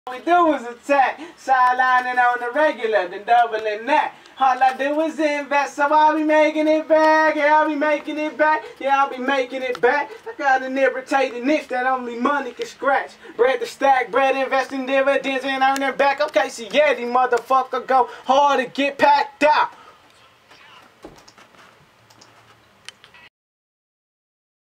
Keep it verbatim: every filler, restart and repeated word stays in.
All we do is attack, sidelining on the regular, then doubling that. All I do is invest, so I'll be making it back. Yeah, I'll be making it back. Yeah, I'll be making it back. I got an irritating niche that only money can scratch. Bread to stack, bread investing dividends and earn it back. Okay, see, yeah, these motherfucker go hard to get packed out.